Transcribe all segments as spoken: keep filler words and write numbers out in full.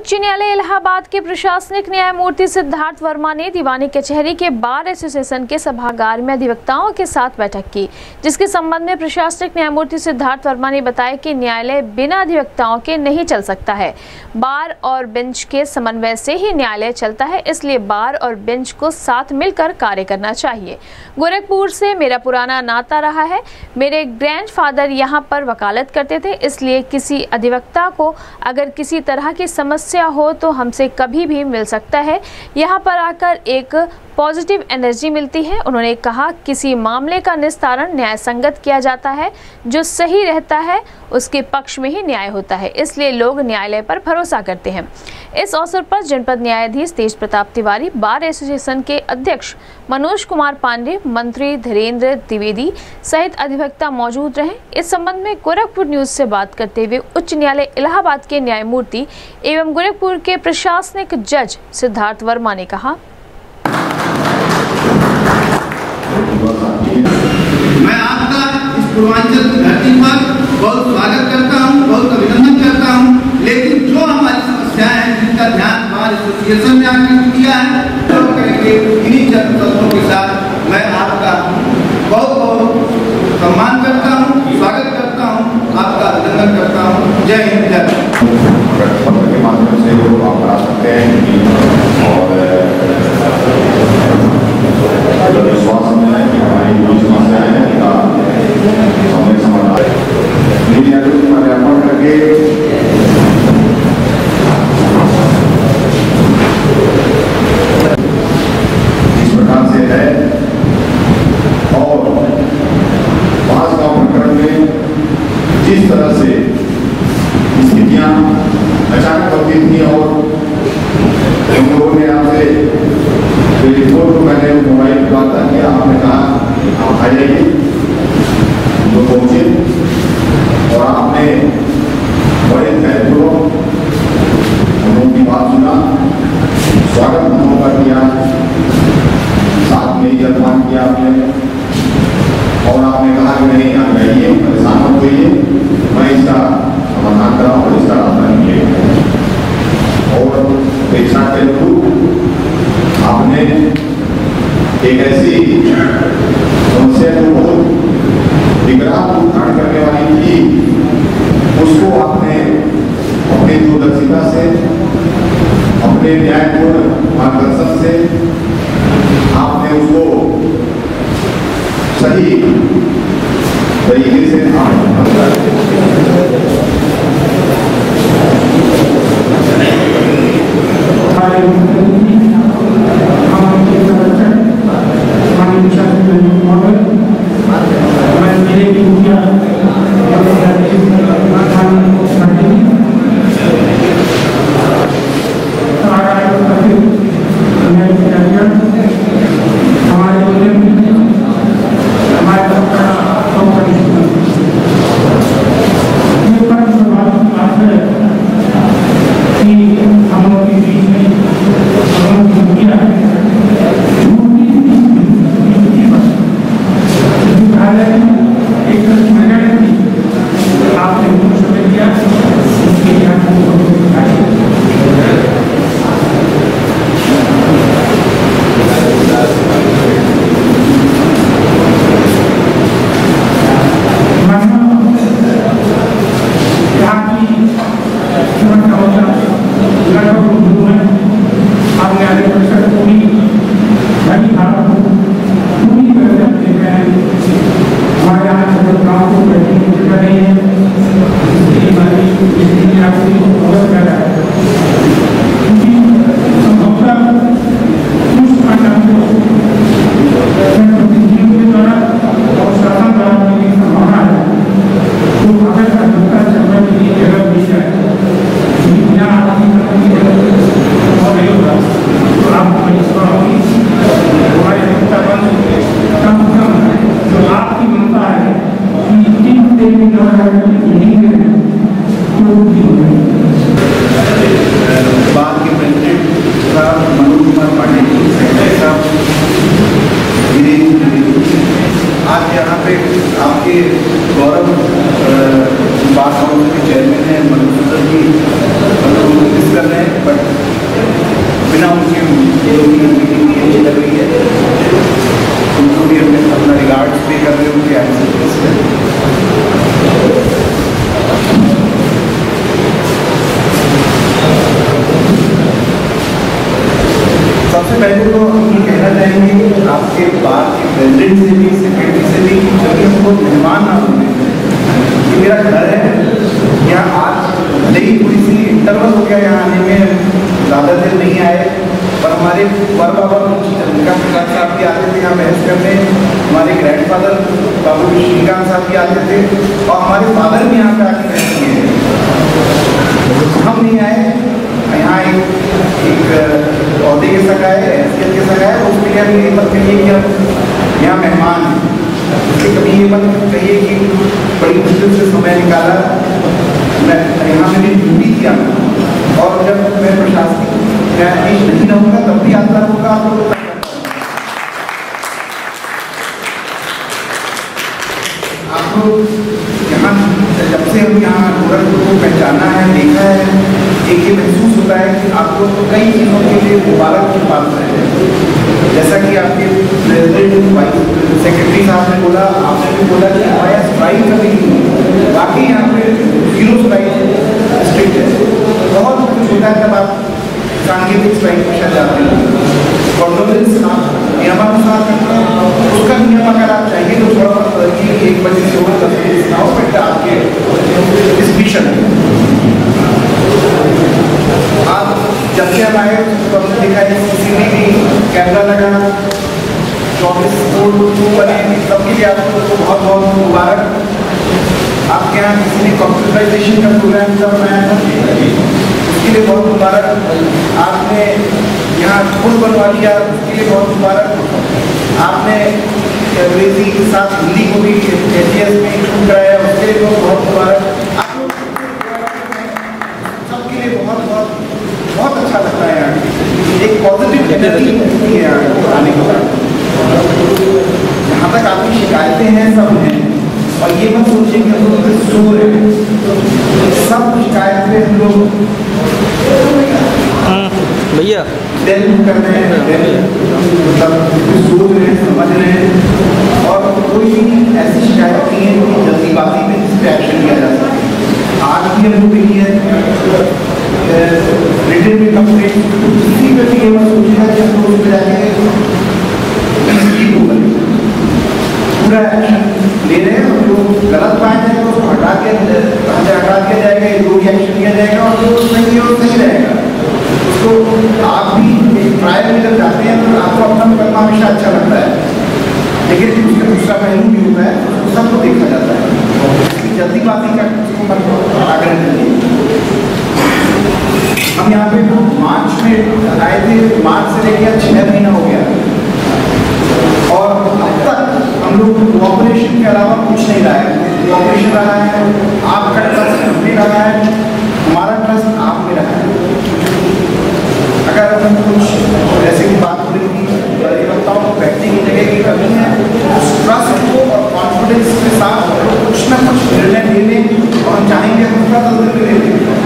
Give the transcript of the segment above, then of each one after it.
उच्च न्यायालय इलाहाबाद के प्रशासनिक न्यायमूर्ति सिद्धार्थ वर्मा ने दीवानी कचहरी के बार एसोसिएशन के सभागार में अधिवक्ताओं के साथ बैठक की, जिसके संबंध में प्रशासनिक न्यायमूर्ति सिद्धार्थ वर्मा ने बताया कि न्यायालय बिना अधिवक्ताओं के नहीं चल सकता है। बार और बेंच के समन्वय से ही न्यायालय चलता है, इसलिए बार और बेंच को साथ मिलकर कार्य करना चाहिए। गोरखपुर से मेरा पुराना नाता रहा है। मेरे ग्रैंडफादर यहाँ पर वकालत करते थे, इसलिए किसी अधिवक्ता को अगर किसी तरह की समस्या हो तो हमसे कभी भी मिल सकता है। यहाँ पर आकर एक पॉजिटिव एनर्जी मिलती है। उन्होंने कहा, किसी मामले का निस्तारण न्याय संगत किया जाता है, जो सही रहता है उसके पक्ष में ही न्याय होता है, इसलिए लोग न्यायालय पर भरोसा करते हैं। इस अवसर पर जनपद न्यायाधीश तेज प्रताप तिवारी, बार एसोसिएशन के अध्यक्ष मनोज कुमार पांडे, मंत्री धीरेन्द्र द्विवेदी सहित अधिवक्ता मौजूद रहे। इस संबंध में गोरखपुर न्यूज से बात करते हुए उच्च न्यायालय इलाहाबाद के न्यायमूर्ति एवं गोरखपुर के प्रशासनिक जज सिद्धार्थ वर्मा ने कहा, मैं आपका इस पूर्वांचल की धरती पर बहुत स्वागत करता हूं, बहुत अभिनंदन करता हूं। लेकिन जो हमारी समस्याएं हैं, जिनका ध्यान बार एसोसिएशन ने आकर किया है, तो करेंगे इन्हीं शब्दों के साथ मैं आपका बहुत बहुत सम्मान करता हूं, स्वागत करता हूं, आपका अभिनंदन करता हूं। जय हिंद, जय भारत। के माध्यम से वो आप बता सकते हैं और विश्वास में है कि हमारी जो समस्याएं हैं का हमें समाधान मीडिया को पर्यावरण करके इस प्रकार से है। और पांच गांव प्रकरण में जिस तरह से स्थितियां अचानक होती थी और हम लोगों ने आपसे रिपोर्ट को मैंने मोबाइल पर बात किया, आपने कहा आप आ जाइए, जो पहुंचे और आपने बड़े धैर्यपूर्वक हम लोगों की बात सुना, स्वागत हम लोगों का किया, साथ में ही सम्मान किया आपने और आपने कहा कि नहीं आ जाइए, परेशान मत होइए, मैं इसका समाधान कराऊँ और इसका रास्ता निकलेगा। और पेशा के अनुरूप आपने एक ऐसी समस्या जो बहुत विकराल रूप धारण करने वाली थी, उसको आपने अपनी दूरदर्शिता से, अपने न्यायपूर्ण मार्गदर्शन से आपने उसको सही तरीके से पहले तो हम ये कहना चाहेंगे कि आपके बार के प्रेसिडेंट से भी, सेक्रेटरी से भी, जब हमको मेहमान ना होने, ये मेरा घर है, यहाँ आज नहीं थोड़ी सी इंटरवल हो गया यहाँ आने में, ज़्यादा देर नहीं आए, पर हमारे वर बाबा चंद्रिका प्रसाद साहब भी आते थे यहाँ बहस करने, हमारे ग्रैंडफादर बाबू श्रीकांत साहब भी आते थे, और हमारे फादर भी यहाँ पे आके बहस किए। हम नहीं आए यहाँ, एक एक अहदे के संग आए, हैसियत के संग आए, उसके लिए हम ये मत कहिए कि हम यहाँ मेहमान हैं, इसलिए कभी ये मत कहिए कि बड़ी मुश्किल से समय निकाला, मैं यहाँ मेरी ड्यूटी थी आना, और जब मैं प्रशासनिक न्यायाधीश नहीं रहूँगा तब भी यात्रा होगा आप लोगों को। आप लोग यहाँ जब से हम यहाँ गोरखपुर को पहचाना है, देखा है, एक ये महसूस होता है कि आप लोग कई चीज़ों के लिए मुबारक के पास रहे हैं। जैसा कि आपके प्रेसिडेंट वाइस सेक्रेटरी साहब ने बोला, आपने भी बोला कि हमारे यहाँ स्ट्राइक कभी नहीं, बाकी यहाँ पे जीरो स्ट्राइक स्ट्रिक्ट है। बहुत कुछ होता है जब आप सांकेतिक स्ट्राइक में शायद जाते हैं, कॉन्डोलेंस आप नियमानुसार करते हैं, उसका नियम अगर आप चाहिए तो थोड़ा बहुत एक बजे से होगा दस बजे से आओ, फिर आपके इस मिशन आप जब से हम आए तो हमने देखा है सीसीटीवी कैमरा लगा, चौबीस कोड बने, सबके लिए आपको बहुत बहुत मुबारक। आपके यहाँ किसी ने कंप्यूटराइजेशन का प्रोग्राम जब बनाया था, उसके लिए बहुत मुबारक। आपने यहाँ पुल बनवा लिया, उसके लिए बहुत मुबारक। आपने अंग्रेजी के साथ हिंदी को भी एच एस में इंक्लूड कराया, उसके लिए बहुत बहुत मुबारक। आप लोग सबके लिए बहुत बहुत बहुत अच्छा लगता है यहाँ, एक पॉजिटिव एनर्जी मिलती है यहाँ आने के बाद। जहाँ तक आपकी शिकायतें हैं सब हैं, और ये मत सोचिए कि हम लोग शोर है, सब शिकायतें हम लोग भैया दिल कर रहे हैं, मतलब सोच रहे हैं, समझ रहे हैं, और कोई भी ऐसी शिकायत नहीं है कि जल्दीबाजी में इस पर एक्शन लिया जा सके। आज भी हम लोग देखिए रिटर्न में कंप्लेंट किसी पर भी ये मत सोचिएगा कि हम लोग उस पर जाके पूरा एक्शन ले रहे हैं, और जो गलत पाया जाएगा उसको हटा के हटा दिया जाएगा, योग्य एक्शन लिया जाएगा, और जो नहीं है वो सही रहेगा। उसको आप भी एक ट्रायल में जब जाते हैं तो आपको अपना करना हमेशा अच्छा लगता है, लेकिन उसका दूसरा पहलू भी होता है, उसको सबको देखा जाता है, जल्दीबाजी का उसको आग्रह करिए। हम यहाँ पे मार्च में आए थे, मार्च से लेकर छः महीना हो गया, और अब तक हम लोग कोऑपरेशन के अलावा कुछ नहीं रहा है। कोऑपरेशन रहा है, आपका ट्रस्ट हम में रहा है, हमारा ट्रस्ट आप में रहा है। अगर हम कुछ ऐसे की बात करेंगी, अधिवक्ताओं को बैठने की जगह की कमी है, उस ट्रस्ट को और कॉन्फिडेंस के साथ कुछ ना कुछ निर्णय ले लें, और हम चाहेंगे हम उसका तस्वीर ले लें,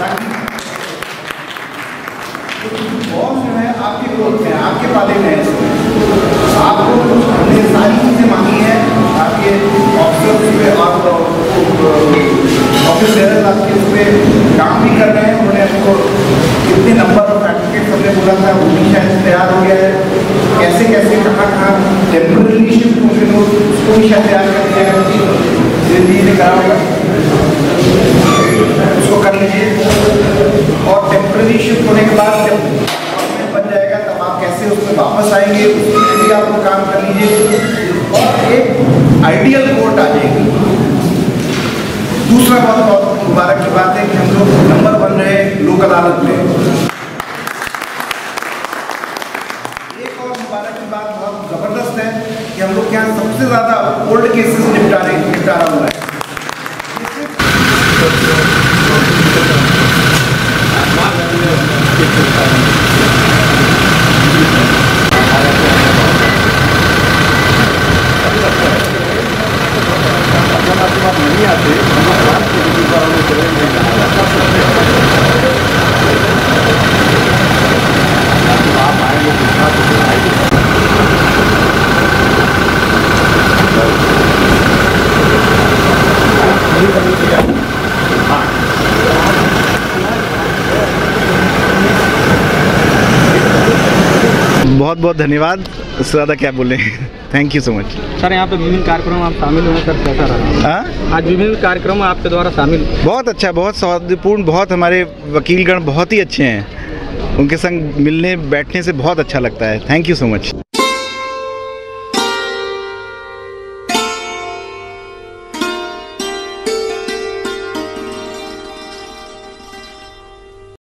और जो है आपके ग्रोथ में, आपके पाले में है। आपको हमने सारी चीज़ें मांगी हैं, आपके ऑफिसर्स पे और ऑफिस बेरर्स आपके उस पर काम भी कर रहे हैं। उन्होंने आपको कितने नंबर ऑफ एडवोकेट हमने बोला था वो भी शायद तैयार हो गया है, कैसे कैसे कहाँ कहाँ टेम्पररी शिफ्ट होंगे लोग, उसको भी शायद तैयार कर दिया है, धीरे धीरे करा होगा, उसको कर लीजिए। और टेम्पररी शिफ्ट होने के बाद जब बन जाएगा तब आप कैसे उसमें वापस आएंगे, उसके लिए आप काम कर लीजिए, और एक आइडियल कोर्ट आ जाएगी। दूसरा बहुत बहुत मुबारक की बात है कि हम लोग नंबर वन रहे लोक अदालत में। एक और मुबारक की बात बहुत जबरदस्त है कि हम लोग यहाँ सबसे ज्यादा ओल्ड केसेस निपटारे निपटारा हुआ है। नहीं आते बहुत बहुत धन्यवाद, उससे ज़्यादा क्या बोलें। Thank you so much sir. यहाँ पे विभिन्न कार्यक्रम आप शामिल हुए सर, कैसा रहा? हाँ, आज विभिन्न कार्यक्रम आपके द्वारा शामिल। बहुत अच्छा, बहुत सौहार्दपूर्ण, बहुत हमारे वकीलगण बहुत ही अच्छे हैं, उनके संग मिलने बैठने से बहुत अच्छा लगता है। Thank you so much.